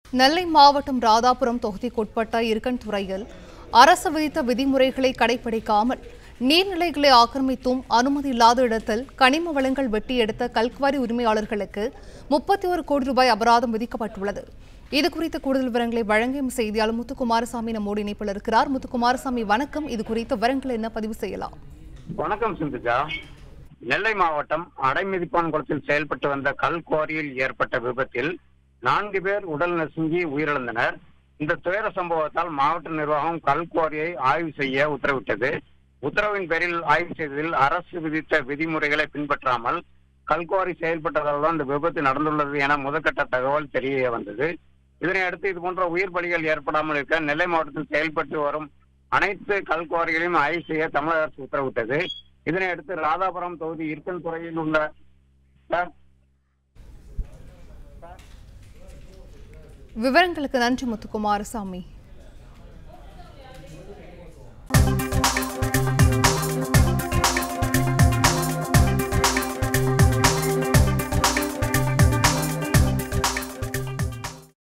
நெல்லை மாவட்டம் ராதாபுரம் தொகுதிக்குட்பட்ட இருக்கன்துறையில் அரசு விதித்த விதிமுறைகளை கடைபிடிக்காமல் நீர்நிலைகளை ஆக்கிரமித்தும் அனுமதி இல்லாத இடத்தில் கனிம வளங்கள் வெட்டி எடுத்த கல்குவாரி உரிமையாளர்களுக்கு 31 கோடி ரூபாய் அபராதம் விதிக்கப்பட்டுள்ளது. இதுகுறித்த கூடுதல் விவரங்களை வழங்கிய செய்தியாளர் முத்துக்குமாரசாமி நம்மோடு இணைப்பில் இருக்கிறார். முத்துக்குமாரசாமி, வணக்கம். இது குறித்த விவரங்கள் என்ன பதிவு செய்யலாம்? வணக்கம் சிந்துஜா. நெல்லை மாவட்டம் அடைமிதிப்பான் குளத்தில் செயல்பட்டு வந்த கல்குவாரியில் ஏற்பட்ட விபத்தில் 4 பேர் உடல் நசுங்கி உயிரிழந்தனர். இந்த துயர சம்பவத்தால் மாவட்ட நிர்வாகம் கல்குவாரியை ஆய்வு செய்ய உத்தரவிட்டது. உத்தரவின் பேரில் ஆய்வு செய்ததில் அரசு விதித்த விதிமுறைகளை பின்பற்றாமல் கல்குவாரி செயல்பட்டதால் தான் இந்த விபத்து நடந்துள்ளது என முதற்கட்ட தகவல் தெரிய வந்தது. இதனை அடுத்து இதுபோன்ற உயிர் பலிகள் ஏற்படாமல் இருக்க நெல்லை மாவட்டத்தில் செயல்பட்டு வரும் அனைத்து கல்குவாரிகளையும் ஆய்வு செய்ய தமிழக அரசு உத்தரவிட்டது. இதனை அடுத்து ராதாபுரம் தொகுதி இருக்கன்துறையில் உள்ள விவரங்களுக்கு நன்றி முத்துக்குமாரசாமி.